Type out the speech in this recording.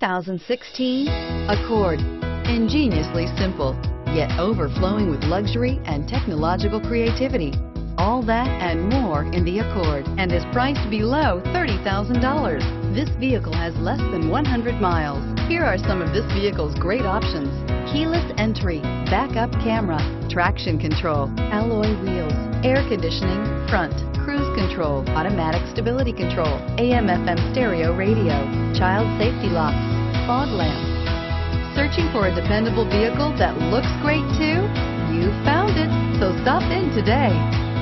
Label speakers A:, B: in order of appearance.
A: 2016 Accord. Ingeniously simple, yet overflowing with luxury and technological creativity. All that and more in the Accord, and is priced below $30,000. This vehicle has less than 100 miles. Here are some of this vehicle's great options: keyless entry, backup camera, traction control, alloy wheels, air conditioning, front, cruise control, automatic stability control, AM/FM stereo radio, child safety locks, fog lamps. Searching for a dependable vehicle that looks great too? You found it, so stop in today.